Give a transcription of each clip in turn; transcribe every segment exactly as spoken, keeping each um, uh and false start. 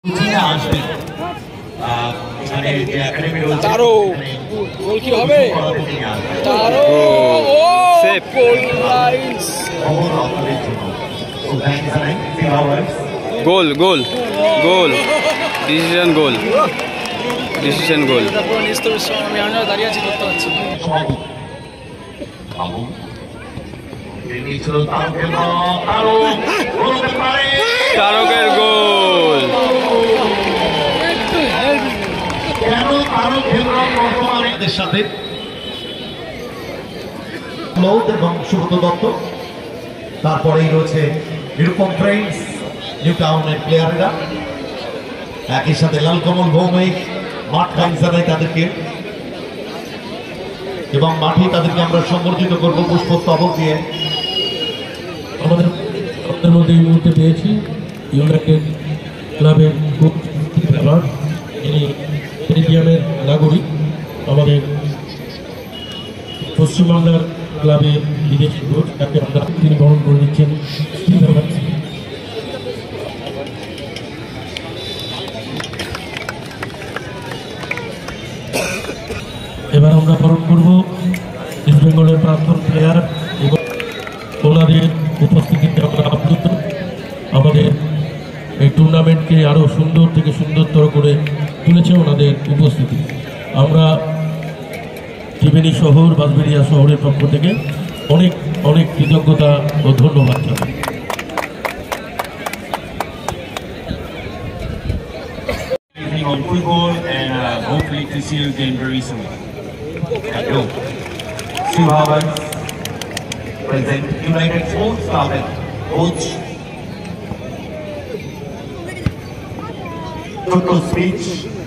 Tarok, goal ki hobe? Tarok, safe goal lines. Goal, goal, goal. Decision goal. Decision goal. Taroker goal. সাথে এবং সুব্রত দত্ত, তারপরেই রয়েছে Nirupam friends new টাউনের প্লেয়াররা, একই সাথে লাল কমল ভৌমিক মাঠ খাইন জানাই তাদেরকে, এবং মাঠে তাদেরকে আমরা সম্বর্ধিত করব পুষ্পস্তবক দিয়ে। আমাদের আমাদের মধ্যে এই মুহূর্তে পেয়েছি ইউনাইটেড ক্লাবের কোচ অ্যাওয়ার্ড, ইনি বেলজিয়ামের নাগরিক, আমাদের পশ্চিমবাংলার ক্লাবের বিদেশি কোচ, তাকে আমরা তিনি বরণ করে দিচ্ছেন। এবার আমরা বরণ করব ইস্ট বেঙ্গলের প্রাক্তন প্লেয়ার এবং ওনাদের উপস্থিতিতে আমরা আপ্লুত। আমাদের এই টুর্নামেন্টকে আরও সুন্দর থেকে সুন্দরতর করে তুলেছে ওনাদের উপস্থিতি। আমরা ত্রিবেণী শহর বাঁশবেড়িয়া শহরের পক্ষ থেকে অনেক অনেক কৃতজ্ঞতা ও ধন্যবাদ জানাই। On football and uh, hopefully to see you again very soon. Thank you. Steve Havard, present United Sports Club and coach. Total speech.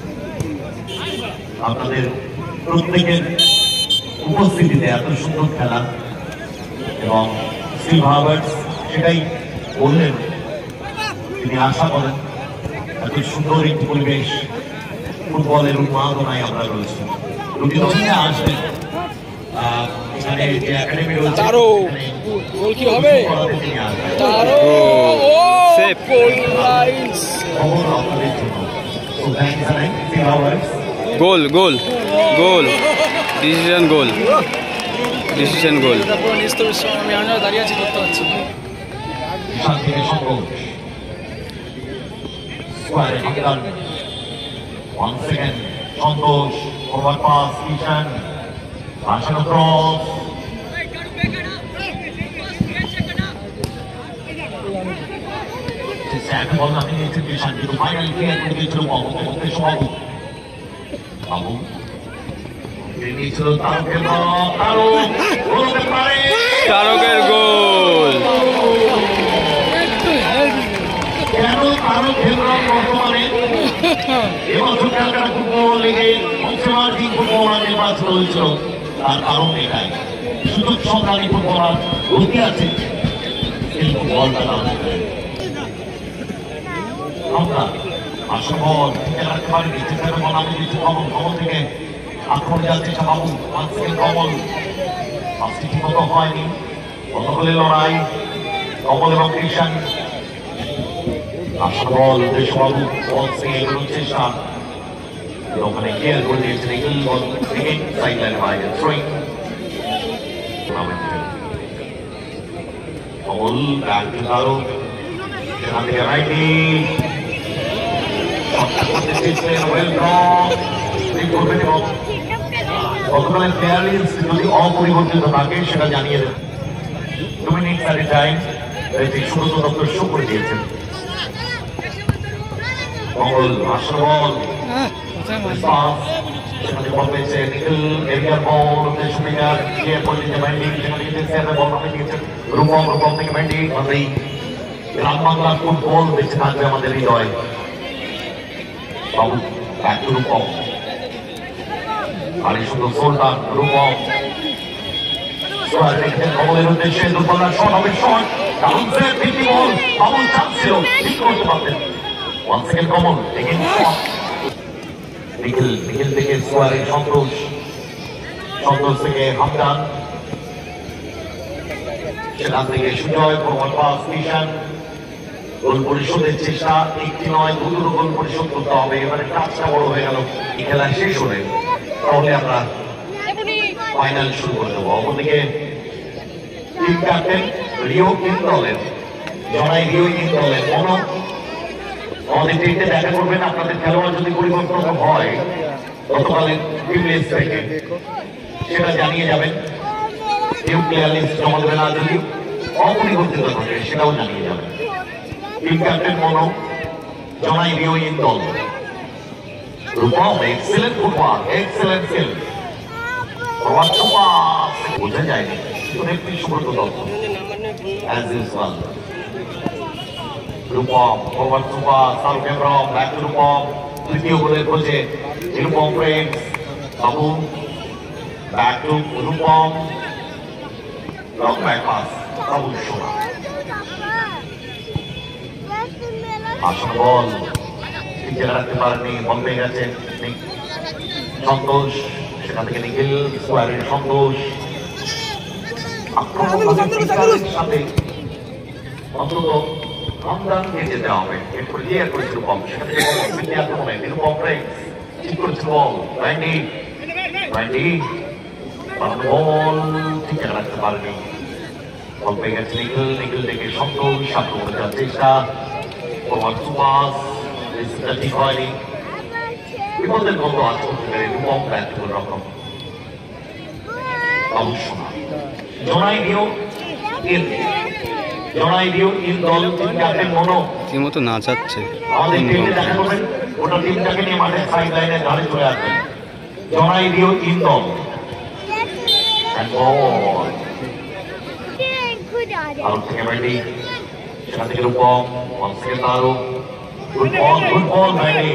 আপনাদের প্রত্যেকের উপস্থিতিতে এত সুন্দর খেলা এবং স্টিভ হাভার্ড সেটাই বললেন, তিনি আশা করেন এত সুন্দর একটি পরিবেশ ফুটবলের উন্মাদনায় আমরা রয়েছি। আসবেন এখানে যে একাডেমি রয়েছে, Tarok, goal ki hobe? Tarok, safe goal lines. Goal, goal, goal. Decision goal. Decision goal. Once again, Santosh, forward pass, Kishan, Ashan cross. Second ball, nothing is Kishan. The final clear to the through ball. Okay, so Babu. Babu. Taroker goal. কেন তারক হেমরাম বর্তমানে এবছর Kolkata football লিগে অংশমার্জিক footballer নির্বাচন হয়েছিল, তার কারণ এটাই সুযোগ সন্ধানী ফুটবলার গতি আছে এই ফুটবলটা আমরা আসল বল ঠিক রাখতে পারি। নিচে থেকে বল আমি দিচ্ছি কমল, কমল থেকে আক্রমণ যাচ্ছে বাবু, পাঁচ সেকেন্ড কমল, পাঁচটি ঠিক মতো হয়নি, কতগুলি লড়াই কমল এবং কৃষণ। আসল বল দেশবাবু বল থেকে এগোনোর চেষ্টা, ওখানে ক্লিয়ার করে দিয়েছেন এগিল বল থেকে সাইড লাইনে বাইরে throwing. Kamal back to Tarak, সেখান থেকে রাইটি গতকালের প্লেয়ারিংস যদি অপরিবর্তিত থাকে সেটা জানিয়ে দেন। দু মিনিট সাড়ে টাইম সুব্রত দপ্তর শো করে দিয়েছেন। কমল আসল বল সেখানে বল পেয়েছে নিখিল, এরিয়ার বল সুবিধার ক্লিয়ার করে দিয়েছে ব্যান্ডি, সেখানে বল নামে দিয়েছেন রূপম, রূপম থেকে ব্যান্ডি। এই গ্রাম বাংলার ফুটবল বেঁচে থাকবে আমাদের হৃদয়। বাবু ব্যাক টু রূপম, আর এই সুন্দর সোলটান রূপম কমলের উদ্দেশ্যে দুর্বলার শট হবে, শট দারুণ save, fifty ball Kamal chance ছিল, ঠিক করতে পারতেন। One second Kamal again shot, Nikhil, Nikhil থেকে সোয়ারে সন্তোষ, সন্তোষ থেকে হামদান, সেখান থেকে Sujay, forward pass Kishan, goal পরিশোধের চেষ্টা একটি নয় দুটো গোল পরিশোধ করতে হবে। এবারে কাজটা বড় হয়ে গেল, এই খেলা শেষ হলে তাহলে আমরা ফাইনাল শুরু করে দেবো। অপরদিকে টিম ক্যাপ্টেন রিও কিং দলের জনাই রিও কিং দলের কোন আমাদের টিমে দেখা করবেন। আপনাদের খেলোয়াড় যদি পরিবর্তন হয় গতকালের টিম লিস্ট থেকে সেটা জানিয়ে যাবেন। নিউ প্লেয়ার লিস্ট জমা দেবেন, আর যদি অপরিবর্তিত থাকে সেটাও জানিয়ে যাবেন। টিম ক্যাপ্টেন মনো জনাই রিও কিং দল Rupam excellent football, excellent skill, বোঝা যায়নি একটি Subrata Dutta as usual. Rupam over super serve camera back to Rupam, তৃতীয় গোলের খোঁজে Rupam friends Babu back to Rupam, long back pass Babu Sona, আসন বল ঠিক রাখতে পারেনি, বল পেয়ে গেছেন সন্তোষ, সেখান থেকে নিখিল স্কোয়ারের সন্তোষ সাথে অন্তত আমদান নিয়ে যেতে হবে। এরপরে যে করেছিল বল সেখান থেকে আক্রমণে নিরুপম ঠিক করেছিল বল ব্যান্ডি ব্যান্ডি বল ঠিক রাখতে পারেনি, বল পেয়ে গেছে নিখিল, নিখিল থেকে সন্তোষ আক্রমণে যাওয়ার চেষ্টা, প্রমাণ সুপাস ঠিক হয়নি, বিপদের মতো আজ করতে পারে রূপম ব্যর্থ রকম অবশ্যই জনাই দিও জনাই দিও ইন দল ক্যাপ্টেন মনো রীতিমতো নাচাচ্ছে। আমাদের টিমে দেখা করবেন, ওটা টিমটাকে নিয়ে মাঠের সাইড লাইনের ধারে চলে আসবেন। জনাই দিও ইন দল আউট থেকে ব্যান্ডি, সেখান থেকে রূপম, ওয়ান থেকে Tarak, good ball good ball ব্যান্ডি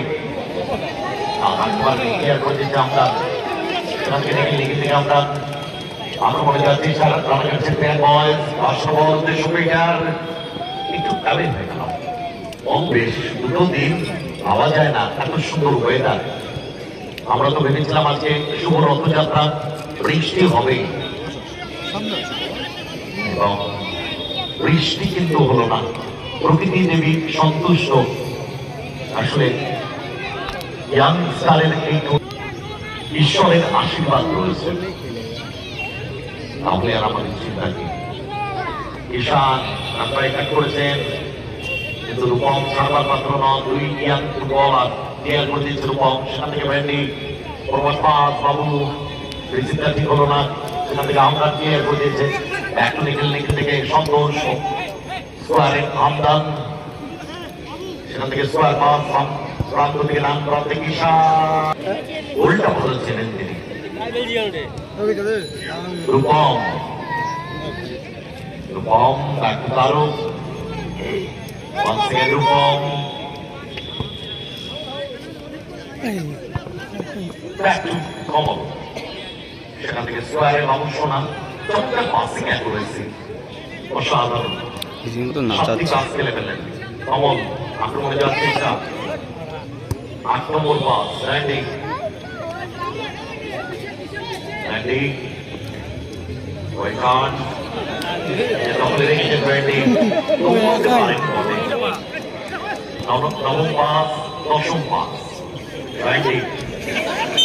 আমরা সেখান থেকে লিখে থেকে আমরা আক্রমণে যাচ্ছি সারা কাছে বয়স আসবল সুপিটার একটু কালেন হয়ে গেল। বেশ দুটো দিন পাওয়া যায় না, এত সুন্দর ওয়েদার। আমরা তো ভেবেছিলাম আজকে শুভ রথযাত্রা, বৃষ্টি হবে, এবং বৃষ্টি কিন্তু হলো না। প্রকৃতি দেবী সন্তুষ্ট। আসলে ইয়াং স্টারের এই ঈশ্বরের আশীর্বাদ রয়েছে, তাহলে আর আমাদের চিন্তা কি। ঈশান আপনারা এটা করেছেন, কিন্তু রূপম ছাড়বার পাত্র নন। দুই ইয়াং ফুটবল আর ক্লিয়ার করে দিয়েছে রূপম, সেখান থেকে ব্যান্ডি প্রমাণ পাস বাবু রিসিভটা ঠিক হলো না, সেখান থেকে আমরা ক্লিয়ার করে দিয়েছে ব্যাক টু নিখিল, নিখিল থেকে সন্তোষ স্কোয়ারের আমদান, সেখান থেকে স্কোয়ার পাস প্রান্ত থেকে নাম প্রান্তে ঈশান গোলটা বলেছিলেন তিনি। Rupam Rupam back to Tarak, once again Rupam back to Kamal, সেখান থেকে স্কোয়ারে বাবু সোনা চমৎকার পাসিং অ্যাকুরেসি, অসাধারণ রীতিমতো নাচাচ্ছে। কাজ খেলে ফেলেন কমল, আক্রমণে যাওয়ার চেষ্টা, আট নম্বর পাস ব্যান্ডি ব্যান্ডি ওয়েকান দখলে রেখেছে ব্যান্ডি, নবম পাস দশম পাস ব্যান্ডি